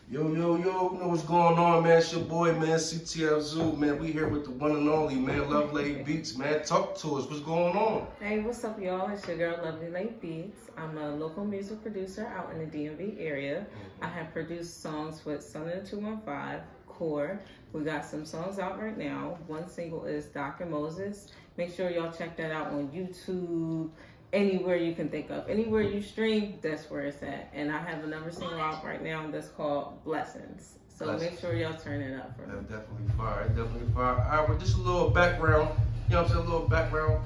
Yo, yo, yo, you know what's going on, man? It's your boy, man, CTF Zoo, man. We here with the one and only, man, Lovely Beats, man. Talk to us. What's going on? Hey, what's up, y'all? It's your girl, Lovely Lake Beats. I'm a local music producer out in the DMV area. I have produced songs with Son of the 215, Core. We got some songs out right now. One single is Doc and Moses. Make sure y'all check that out on YouTube, anywhere you can think of. Anywhere you stream, that's where it's at. And I have another single out right now that's called Blessings. So make sure y'all turn it up for me. That's definitely fire. Definitely fire. All right, well, just a little background. You know what I'm saying? A little background.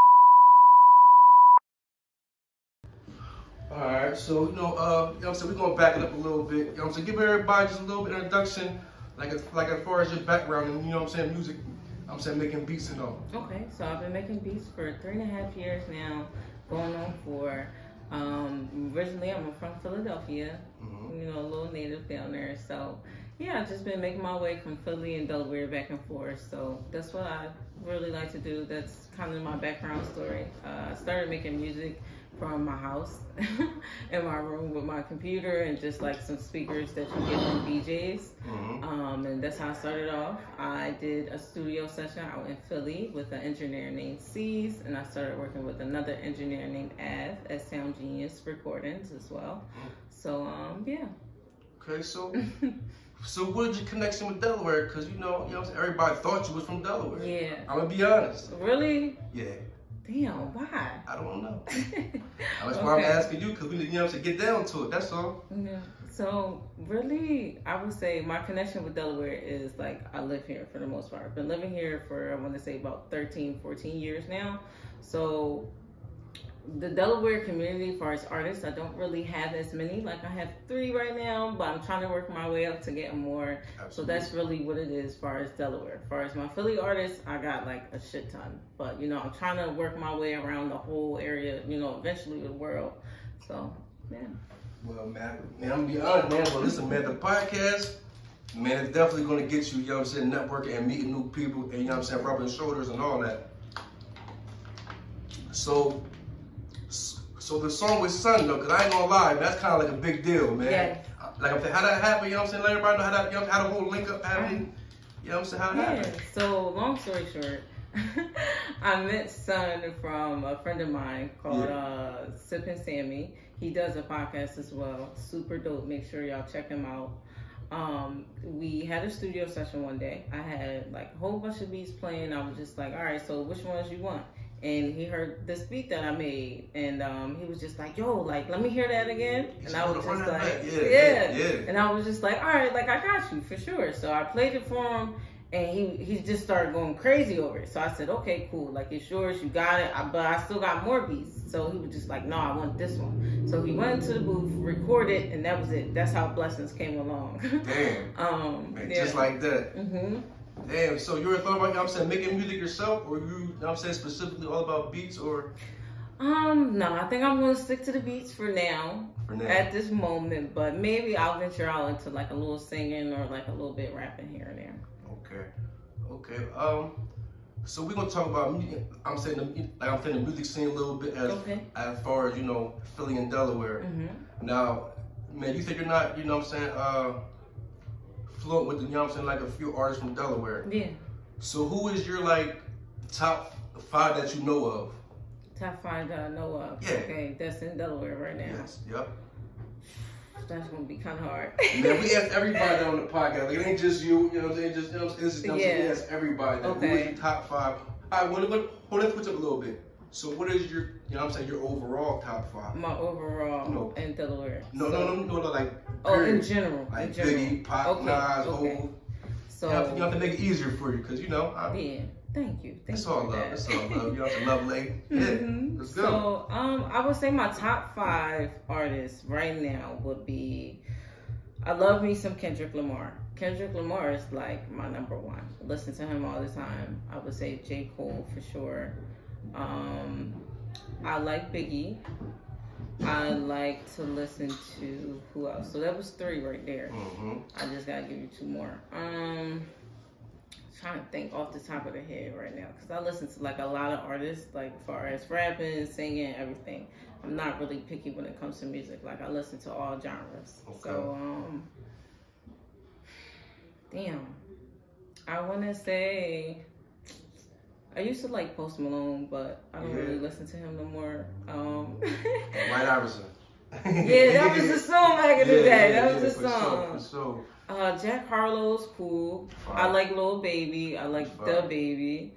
All right, so, you know what I'm saying? We're going to back it up a little bit. You know what I'm saying? Give everybody just a little bit of introduction, like as far as your background and, you know what I'm saying, music, I'm saying making beats and all. Okay, so I've been making beats for 3.5 years now, going on 4. Originally, I'm from Philadelphia, you know, a little native down there. So, yeah, I've just been making my way from Philly and Delaware back and forth. So that's what I really like to do. That's kind of my background story. I started making music from my house in my room with my computer and just like some speakers that you get from DJs. And that's how I started off. I did a studio session out in Philly with an engineer named C's, and I started working with another engineer named Av at Sound Genius Recordings as well. So yeah. Okay, so what is your connection with Delaware? Because you know what I'm saying, everybody thought you was from Delaware. Yeah. I'm gonna be honest. Really? Yeah. Damn, why? I don't know. That's why I'm asking you, because we need, you know what I'm saying, get down to it. That's all. Yeah. So really, I would say my connection with Delaware is like I live here for the most part. I've been living here for, I want to say, about 13, 14 years now. So the Delaware community, as far as artists, I don't really have as many. Like I have 3 right now, but I'm trying to work my way up to get more. Absolutely. So that's really what it is as far as Delaware. As far as my Philly artists, I got like a shit ton. But you know, I'm trying to work my way around the whole area, you know, eventually the world. So, yeah. Well, man, I'm gonna be honest, man. Well, listen, man, the podcast, man, it's definitely gonna get you, you know what I'm saying, networking and meeting new people and, you know what I'm saying, rubbing shoulders and all that. So the song with Son, though, because I ain't gonna lie, that's kind of like a big deal, man. Yeah. Like, how that happened, you know what I'm saying? Let everybody know how that, you know, how the whole link up happened. You know what I'm saying? How that happened. So, long story short, I met Son from a friend of mine called Sippin' Sammy. He does a podcast as well. Super dope. Make sure y'all check him out. We had a studio session one day. I had like a whole bunch of beats playing. I was just like, all right, so which ones you want? And he heard this beat that I made, and he was just like, yo, like, let me hear that again. And I was just like, yeah. And I was just like, all right, like, I got you for sure. So I played it for him, and he just started going crazy over it. So I said, okay, cool, like, it's yours, you got it, but I still got more beats. So he was just like, no, I want this one. So he went into the booth, recorded, and that was it. That's how Blessings came along. Damn. Just like that. Damn, so you ever thought about, you know what I'm saying, making music yourself, or you know what I'm saying, specifically all about beats, or? No, I think I'm going to stick to the beats for now, at this moment, but maybe I'll venture out into like a little singing or like a little bit rapping here and there. Okay. So we're going to talk about, I'm saying the music scene a little bit as far as, you know, Philly and Delaware. Now, man, you think you're not, you know what I'm saying, fluent with, you know what I'm saying, like a few artists from Delaware. Yeah. So who is your like top 5 that you know of? Top 5 that I know of. Yeah. Okay, that's in Delaware right now. Yes. Yep. That's gonna be kind of hard. Man, we ask everybody on the podcast. Like, it ain't just you. You know what I'm saying? Just you know, we ask everybody. Like, who is your top 5? All right. Let's switch up a little bit. So what is your, you know what I'm saying, your overall top 5? My overall in Delaware. No, like. In general. Like in general. Biggie, Pop, Nas, Hov. So you have to make it easier for you, because you know. Yeah. Thank you. It's all love. It's all love. You have to love lady. Yeah. Let's go. So I would say my top 5 artists right now would be, I love me some Kendrick Lamar. Kendrick Lamar is like my number 1. I listen to him all the time. I would say J. Cole for sure. I like Biggie. I like to listen to who else? So that was 3 right there. I just gotta give you 2 more. Trying to think off the top of the head right now, because I listen to like a lot of artists, like as far as rapping, singing, everything. I'm not really picky when it comes to music. Like I listen to all genres. So Damn. I want to say, I used to like Post Malone, but I don't really listen to him no more. White Iverson. Yeah, that was the song back in the day. That was the song. For sure. Jack Harlow's cool. I like Lil Baby. I like The Baby.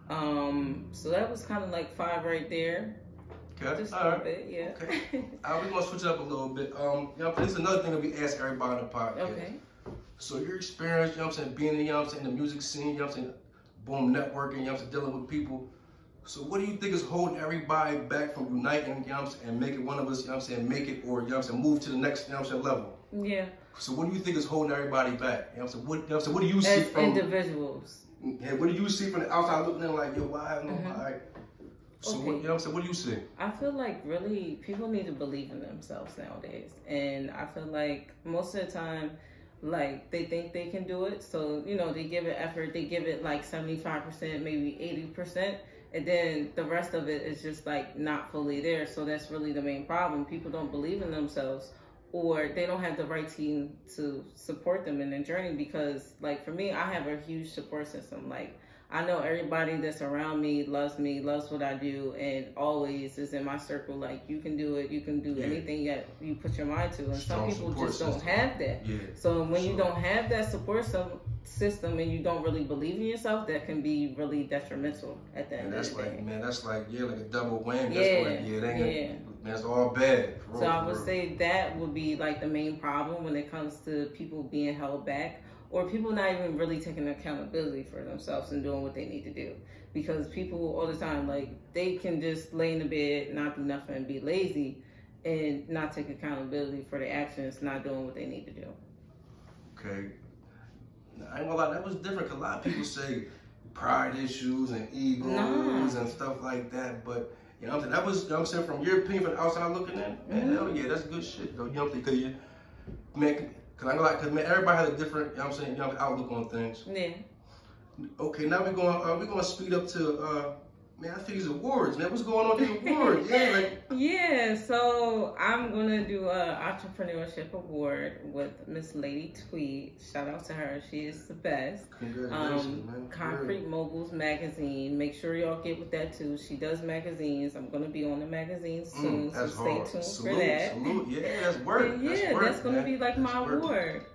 So that was kind of like 5 right there. Okay. Just a little bit, yeah. Okay. We're gonna switch it up a little bit. This is another thing that we ask everybody on the podcast. Okay. So your experience, you know what I'm saying, being in, you know what I'm saying, the music scene, you know what I'm saying, boom, networking, you know what I'm saying, dealing with people. So what do you think is holding everybody back from uniting, you know what I'm saying, and making one of us, you know what I'm saying, make it, or, you know what I'm saying, move to the next, you know what I'm saying, level? Yeah. So what do you think is holding everybody back? You know what I'm saying, what do you see from individuals? Yeah, what do you see from the outside looking in like, yo, why have nobody? So what, you know what I'm saying, what do you see? I feel like really people need to believe in themselves nowadays. And I feel like most of the time, like they think they can do it. So, you know, they give it effort, they give it like 75%, maybe 80%. And then the rest of it is just like not fully there. So that's really the main problem. People don't believe in themselves, or they don't have the right team to support them in their journey. Because like for me, I have a huge support system. Like I know everybody that's around me, loves what I do, and always is in my circle. Like, you can do it, you can do anything that you put your mind to. And some people just don't have that. Yeah. So when you don't have that support system and you don't really believe in yourself, that can be really detrimental at the end of the day. Man, that's like, like a double whammy. That's all bad. So I would say that would be like the main problem when it comes to people being held back. Or people not even really taking accountability for themselves and doing what they need to do. Because people all the time, like, they can just lay in the bed, not do nothing, and be lazy, and not take accountability for their actions, not doing what they need to do. Okay. I ain't gonna lie, that was different, because a lot of people say pride issues and egos and stuff like that, but, you know what I'm saying, that was, you know what I'm saying, from your opinion, from the outside looking in, man, hell yeah, that's good shit, though, you know what I'm saying, because man, everybody has a different, you know what I'm saying, outlook on things. Yeah. Okay, now we're going to speed up to man, I think these awards, man. What's going on with these awards? Yeah, so I'm gonna do a entrepreneurship award with Miss Lady Tweed. Shout out to her, she is the best. Congratulations, man. Concrete Moguls magazine. Make sure y'all get with that too. She does magazines. I'm gonna be on the magazine soon, so stay tuned for that. Salute. Yeah, that's work. That's gonna be like my award.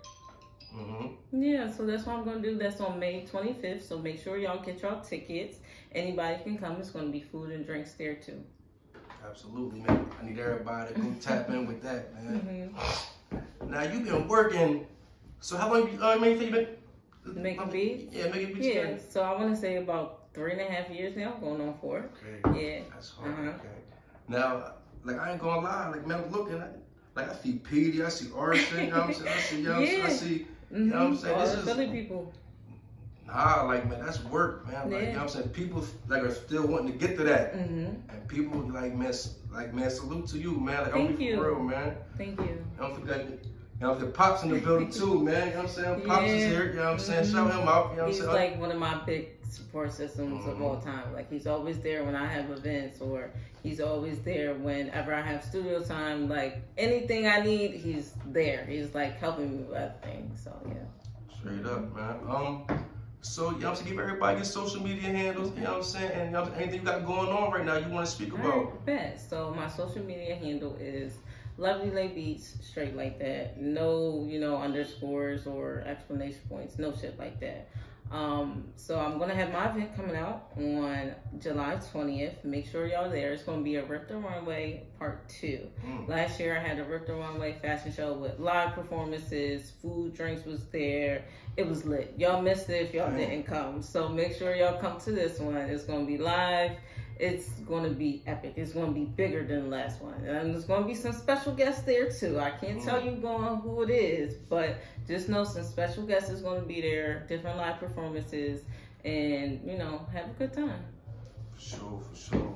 Yeah, so that's what I'm gonna do. That's on May 25th. So make sure y'all get y'all tickets. Anybody can come. It's gonna be food and drinks there too. Absolutely, man. I need everybody to go tap in with that, man. Now you've been working. So how long you been making beats? Yeah, making beats. Yeah. So I want to say about 3.5 years now. Going on 4. Okay. Yeah. That's hard. Okay. Now, like I ain't gonna lie. Like man, I'm looking at. Like I see Petey, I see Arson, you know what I'm saying? I see, I see, you know what I'm saying? All the Philly people. Nah, like man, that's work, man. Like, you know what I'm saying? People like are still wanting to get to that, and people like man, salute to you, man. Like, Thank you. For real, man. Thank you. Don't forget, you know, the Pops in the building too, man. You know what I'm saying? Pops is here, you know what I'm saying? Shout him out, you know what I'm saying? He's like one of my big support systems of all time. Like he's always there when I have events, or he's always there whenever I have studio time. Like anything I need, he's there. He's like helping me with everything. So yeah. Straight up, man. So you know what I'm saying, give everybody your social media handles, you know what I'm saying, and you know, anything you got going on right now you want to speak about. Bet. So my social media handle is Lovely Lay Beats, straight like that. No, underscores or explanation points, no shit like that. So I'm going to have my event coming out on July 20th. Make sure y'all there. It's going to be a Rip the Runway Part 2. Last year I had a Rip the Runway fashion show with live performances, food, drinks was there. It was lit. Y'all missed it if y'all didn't come. So make sure y'all come to this one. It's going to be live. It's going to be epic. It's going to be bigger than the last one. And there's going to be some special guests there too. I can't tell you who it is, but just know some special guests is going to be there, different live performances, and, have a good time. For sure.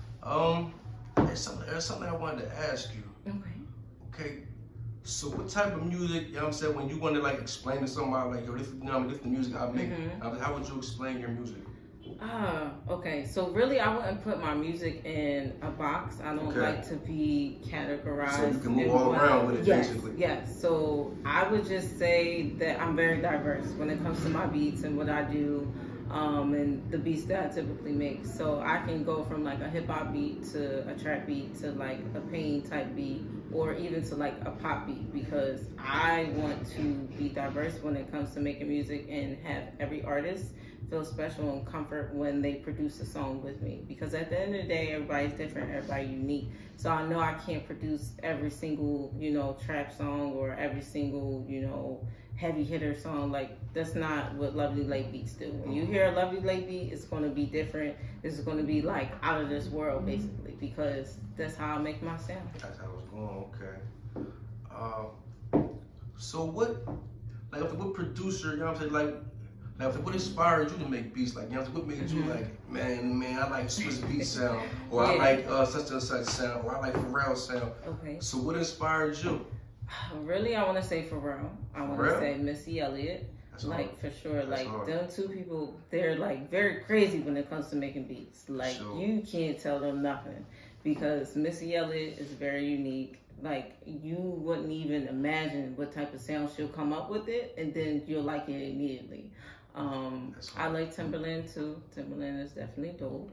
There's something I wanted to ask you. Okay. So what type of music, you know what I'm saying, when you want to like explain to somebody like, yo, this is the music I make, how would you explain your music? Okay. So really, I wouldn't put my music in a box. I don't like to be categorized. So you can move all around with it, basically. Yes. So I would just say that I'm very diverse when it comes to my beats and what I do, and the beats that I typically make. So I can go from like a hip hop beat to a trap beat to like a pain type beat, or even to like a pop beat, because I want to be diverse when it comes to making music and have every artist feel special and comfort when they produce a song with me, because at the end of the day, everybody's different, everybody's unique. So I know I can't produce every single, trap song or every single, heavy hitter song. Like, that's not what Lovely Lake Beats do. When you hear a Lovely Lake beat, it's going to be different. It's going to be like out of this world, basically, because that's how I make my sound. That's how it's going. Okay. So what producer, you know what I'm saying, like, what inspired you to make beats? Like, what made you like, man, I like Swiss beat sound, or I like such and such sound, or I like Pharrell sound. Okay. So what inspired you? Really, I want to say Pharrell. I want to say Missy Elliott. That's like hard. For sure. That's like hard. Them two people, they're like very crazy when it comes to making beats. Like you can't tell them nothing, because Missy Elliott is very unique. Like, you wouldn't even imagine what type of sound she'll come up with it, and then you'll like it immediately. I like Timbaland too. Timbaland is definitely dope.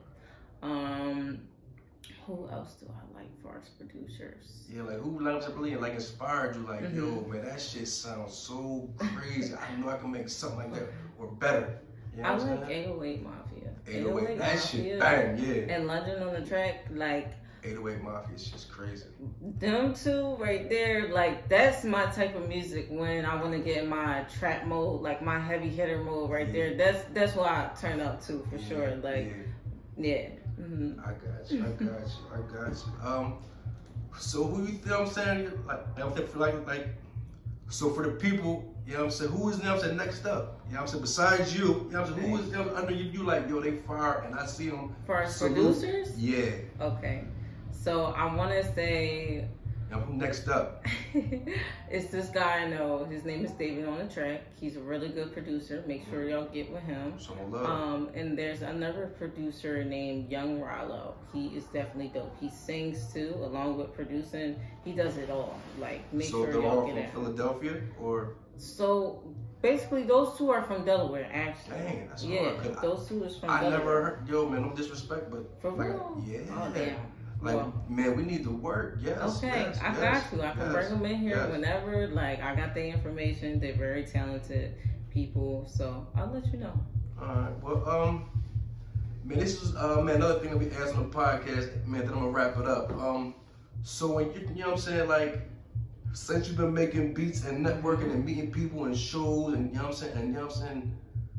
Who else do I like for as producers? Yeah, like who likes Timbaland? Like inspired you? Like, yo, man, that shit sounds so crazy. I know I can make something like that or better. You know I like 808 Mafia. 808, that shit bang, yeah. And London on the Track, like. 808 Mafia is just crazy. Them two right there, like, that's my type of music when I want to get in my trap mode, like my heavy hitter mode right there. That's what I turn up to for sure. Like, yeah. Mm-hmm. I got you. So who you think I'm saying? Like, so for the people, you know what I'm saying, who is, you know what I'm saying, next up? You know what I'm saying, besides you, you know what I'm saying, who is them under you like, yo, they fire, and I see them. For our producers? Yeah. Okay. So I want to say, who next up? It's this guy I know. His name is David on the Track. He's a really good producer. Make sure y'all get with him. And there's another producer named Young Rallo. He is definitely dope. He sings too, along with producing. He does it all. Like, make sure y'all get it. So they're all from Philadelphia, or? So basically, those two are from Delaware, actually. Dang, that's hard. Those two is from Delaware. I never heard, yo, man, no disrespect, but. For real? Yeah. Oh, damn. Like, man, we need to work. Yes. Okay, I got you. I can bring them in here whenever. Like, I got the information. They're very talented people, so I'll let you know. All right. Well, man, this is man, another thing that we asked on the podcast, man. Then I'm gonna wrap it up. So when you know what I'm saying, like, since you've been making beats and networking and meeting people and shows, and you know what I'm saying,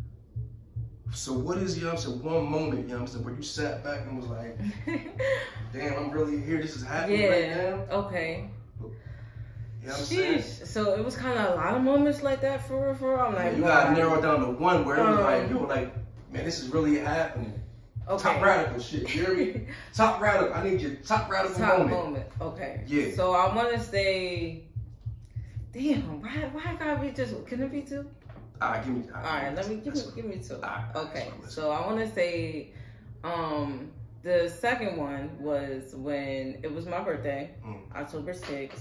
so what is, you know what I'm saying, one moment, you know what I'm saying, where you sat back and was like, damn, I'm really here, this is happening right now? Okay. You know what I'm saying? So it was kind of a lot of moments like that for real. I'm like, you gotta narrow it down to one where it was like, yo, like, man, this is really happening. Okay. Top radical shit, you hear me? Top radical, I need your top radical moment. Okay. Yeah. So I want to say, damn, why gotta be just, can it be two? Give me. Give me two. Okay, so I want to say, the second one was when it was my birthday, October 6th.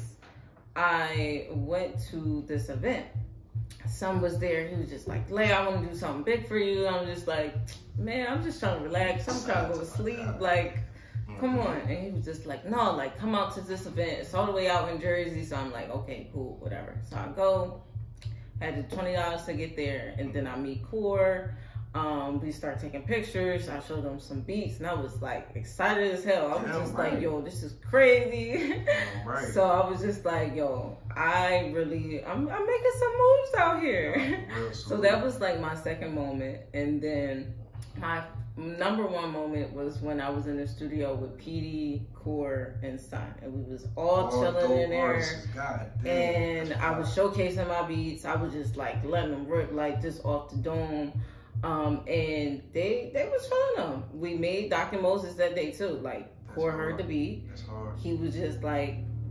I went to this event. Son was there. He was just like, "Lay, I want to do something big for you." I'm just like, "Man, I'm just trying to relax. I'm trying to go to sleep. Like, come on." And he was just like, "No, like, come out to this event. It's all the way out in Jersey." So I'm like, "Okay, cool, whatever." So I go. Had the $20 to get there, and then I meet Core. We start taking pictures. I showed them some beats, and I was like excited as hell. I was just like, "Yo, this is crazy." So I was just like, "Yo, I'm making some moves out here." So that was like my second moment, and then my number one moment was when I was in the studio with PD, Core, and Son, and we was all chilling in there. And I was showcasing my beats. I was just like letting them rip, like just off the dome. And they was feeling them. We made Dr. Moses that day too. Like, Core heard the beat. He was just like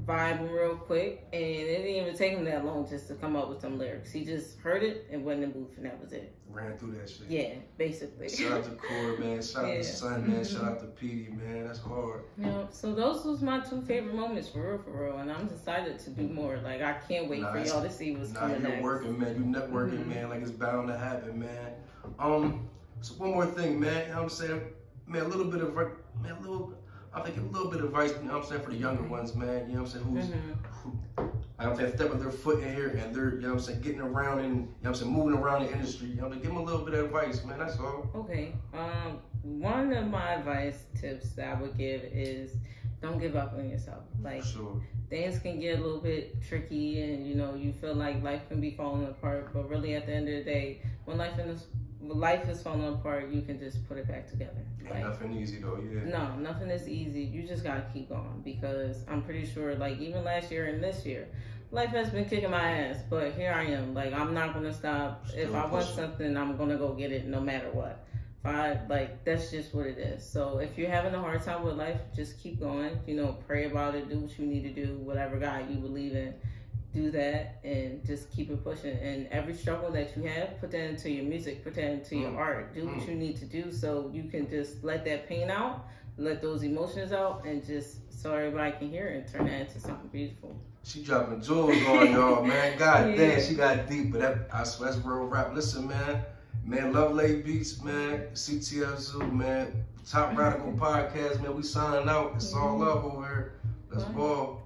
vibing real quick, and it didn't even take him that long just to come up with some lyrics. He just heard it and went in the booth, and that was it. Ran through that shit. Yeah, basically. Shout out to Core, man. Shout out to Son, man. Shout out to Petey, man. That's hard. Yeah, so those was my 2 favorite moments for real, and I'm excited to do more. Like, I can't wait for y'all to see what's coming next. You're working, man. You networking, man. Like, it's bound to happen, man. So one more thing, man. You know what I'm saying? Man, a little bit of advice, you know what I'm saying, for the younger ones, man. You know what I'm saying? I'm saying, stepping their foot in here and they're, you know what I'm saying, getting around and, you know what I'm saying, moving around the industry. You know, give them a little bit of advice, man. That's all. Okay. One of my advice tips that I would give is don't give up on yourself. Like, things can get a little bit tricky and, you know, you feel like life can be falling apart, but really at the end of the day, when life is falling apart, you can just put it back together. Like, nothing easy though, yeah. No, nothing is easy. You just gotta keep going, because I'm pretty sure, like, even last year and this year, life has been kicking my ass, but here I am. Like, I'm not gonna stop. If I want something, I'm gonna go get it no matter what. That's just what it is. So if you're having a hard time with life, just keep going. You know, pray about it, do what you need to do, whatever God you believe in. Do that and just keep it pushing. And every struggle that you have, put that into your music, put that into your art. Do what you need to do so you can just let that pain out, let those emotions out, and just so everybody can hear it and turn that into something beautiful. She dropping jewels on y'all, man. God damn, she got deep, but I swear that's real rap. Listen, man. Man, Love Lay Beats, man. CTF Zoo, man. Top Radical Podcast, man. We signing out. It's all love over here. Let's ball.